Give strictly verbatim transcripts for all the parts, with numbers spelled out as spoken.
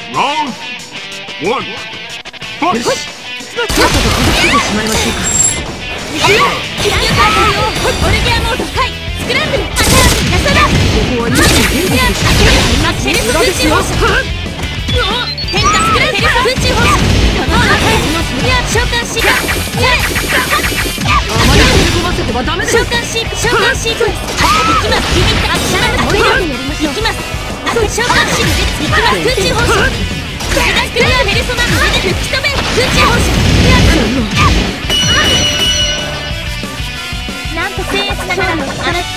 ワン、ファイト。さっさと片付けてしまいましょうか。 緊急回答用オルギアモードはいスクランブルアタックヤサダ。 ここは一気に変化してしまテレソ空中放射変化スクランテレソ空中放射この赤いいや召喚シークそれあまり飛び込ませてはダメです。 召喚シーク召喚シークいきますビビットアクションモデルいきます召喚シークいきます空中放射スクランペルソナ目で吹き止め空中放召なんと僭越ながらあな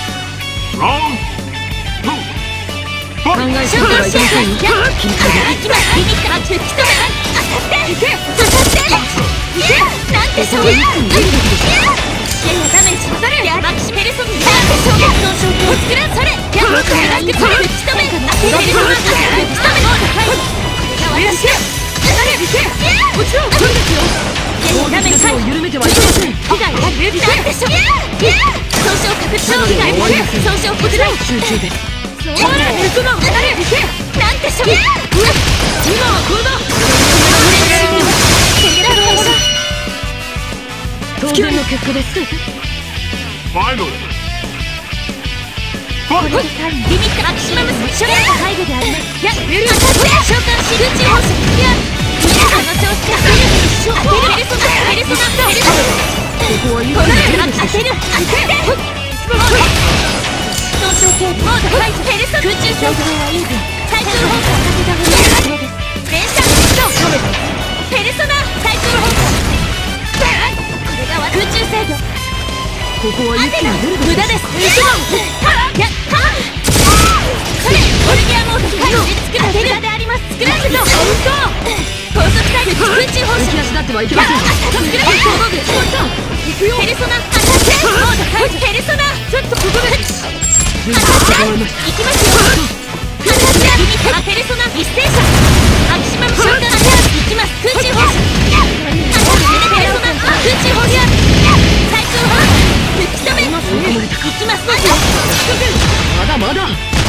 考え召喚シークいきますビビットアクション吹き止め当たって刺さってなんてそういういやいやダメージそれやマキシペルソナなんてそういうの証拠を作らんそれやばくなくそれ吹き止めペルソナ吹き止めモードはい私よもちろんそうですよダメージを緩めてはいけません。被害が出るなんでしょ損傷拡張被害損傷拡大集中でほら行くの誰なんでしょ今はこれだ当然の結果です。 ファイナルこれでリミットアクシマムス初代の背後でありますやゆる当たって召喚し空中放射いやこの調子で当てるペルソナペルソナペルソナここは一気このに変化当てる当てて損傷系モードファイトペルソナ空中制御はいい分対空放射そうです連射ペルソナ対空放射これが空中制御ここは一気に無駄です。行くの。やっはそれオルギアモードはい作られるであります作られるぞ高速体力空中放射浮き足だってはいけません。 作られる行くよペルソナアタックモードはいペルソナちょっとここで随分整いました。 行きますよ空中リミットペルソナ一斉射マキシマム召喚アタック行きます空中放射ペルソナ空中放射最空放射吹き止め行きますまだまだ。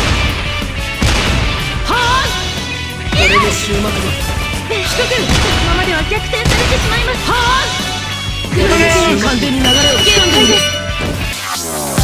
はこれで終幕です。 このままでは逆転されてしまいますはこれで完全に流れをつかんでいる。 限界です